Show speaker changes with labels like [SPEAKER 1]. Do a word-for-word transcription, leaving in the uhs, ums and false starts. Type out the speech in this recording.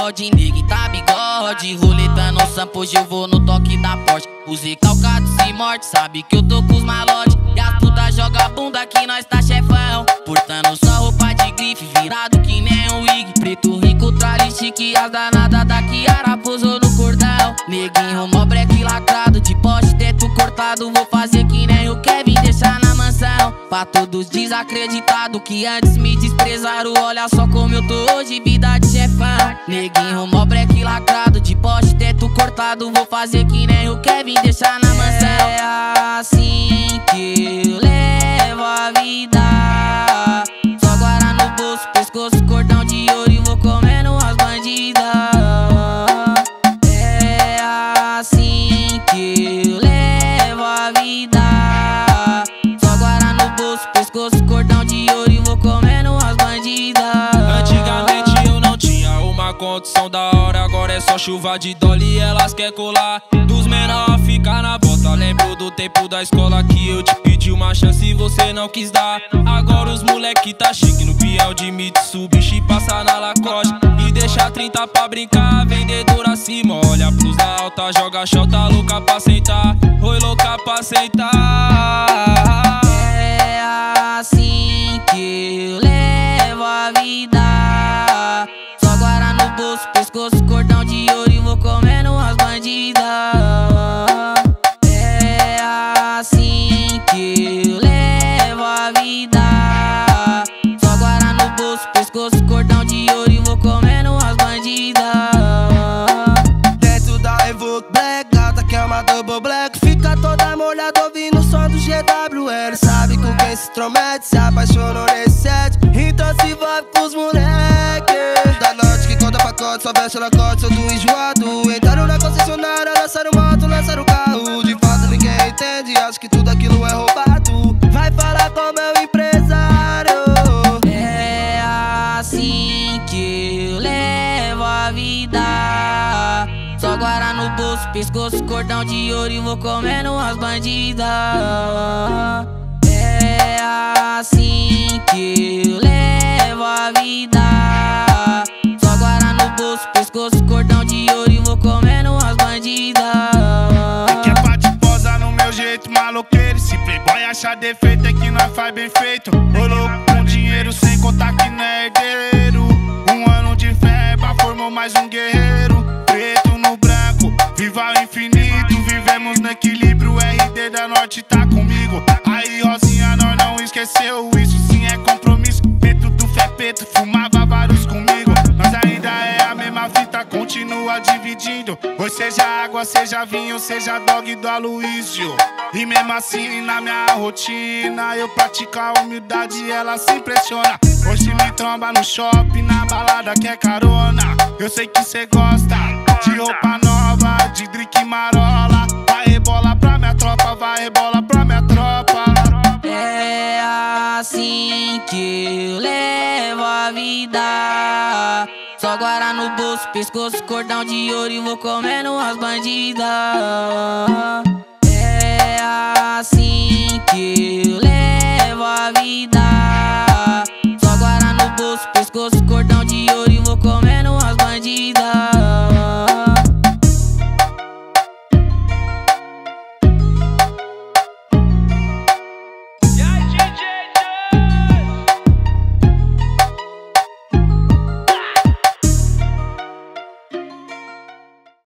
[SPEAKER 1] molde, negue tá bigode. Roleta no sampo, hoje eu vou no toque da Porsche. Usei calcados e morte, sabe que eu tô com os malotes. E as putas joga bunda que nós tá chefão. Portando só roupa de grife, virado que nem um wig. Preto rico, trale chique, as danadas da Kiara posou no cordão. Neguinho, mó breque lacrado, de poste, teto cortado. Vou fazer que nem o Kevin, deixar na mansão. Pra todos desacreditados que antes me desprezaram. Olha só como eu tô hoje, vida de chefão. Neguinho, mó breque lacrado, de poste, teto cortado. Vou fazer que nem o Kevin, deixar na mansão. É assim que eu levo a vida. Só guarda no bolso, pescoço, cordão de ouro. E vou comendo as bandidas. É assim que eu levo a vida. Só guarda no bolso, pescoço, cordão de ouro. E vou comendo as bandidas.
[SPEAKER 2] Antigamente eu não tinha uma condição da hora, agora é só chuva de dólar e elas quer colar. Dos menor ficar na bota, lembro do tempo da escola que eu te pedi uma chance e você não quis dar. Agora os moleque tá chique no peão de Mitsubishi, passa na Lacoste e deixa trinta pra brincar. Vendedora acima, olha pros da alta, joga chota louca pra sentar. Oi louca pra sentar.
[SPEAKER 1] É assim que eu levo a vida. Só guarda no bolso, pescoço, cordão de ouro. E vou comendo as bandidas. É assim que eu levo a vida. Só guarda no bolso, pescoço, cordão de ouro. E vou comendo as bandidas.
[SPEAKER 3] Dentro da Evoque Black, gata que é uma double black. Fica toda molhada ouvindo o som do G W L. Sabe com quem se intromete, se apaixonou nesse set. Então se vai com os moleque da norte que conta pacote, só veste lacote, sou do enjoado. Entraram na concessionária, lançaram moto, lançaram carro. De fato ninguém entende, acho que tudo aquilo é roubado. Vai falar com meu empresário.
[SPEAKER 1] É assim que eu levo a vida. Só guarda no bolso, pescoço, cordão de ouro. E vou comendo as bandidas. É assim que eu levo a vida. Só guarda no bolso, pescoço, cordão de ouro. E vou comendo as bandidas.
[SPEAKER 4] Que é pra te posar no meu jeito maloqueiro. Se playboy achar defeito é que nós faz bem feito. Ô louco com dinheiro sem contar que não é herdeiro. Um ano de verba formou mais um guerreiro. Preto no branco, viva o infinito. Vivemos no equilíbrio, R D da Norte tá comigo. Aí Rosinha nós não esqueceu, isso sim é compromisso. Preto do Fepeto, fumava vários comigo. Nós ainda é a mesma fita, continua dividindo. Ou seja água, seja vinho, seja dog do Aloysio. E mesmo assim na minha rotina eu pratico a humildade e ela se impressiona. Hoje me tromba no shopping, na balada que é carona. Eu sei que cê gosta de roupa nova, de drink marola. Vai rebola pra minha tropa, vai rebola pra minha tropa.
[SPEAKER 1] É assim que eu levo a vida. Só guarda no bolso, pescoço, cordão de ouro. E vou comendo as bandidas.